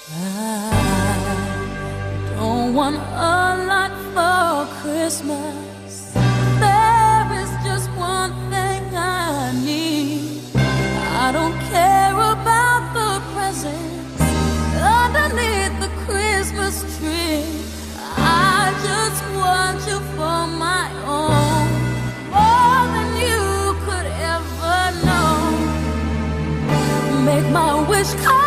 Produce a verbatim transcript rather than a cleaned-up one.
I don't want a lot for Christmas. There is just one thing I need. I don't care about the presents underneath the Christmas tree. I just want you for my own, more than you could ever know. Make my wish come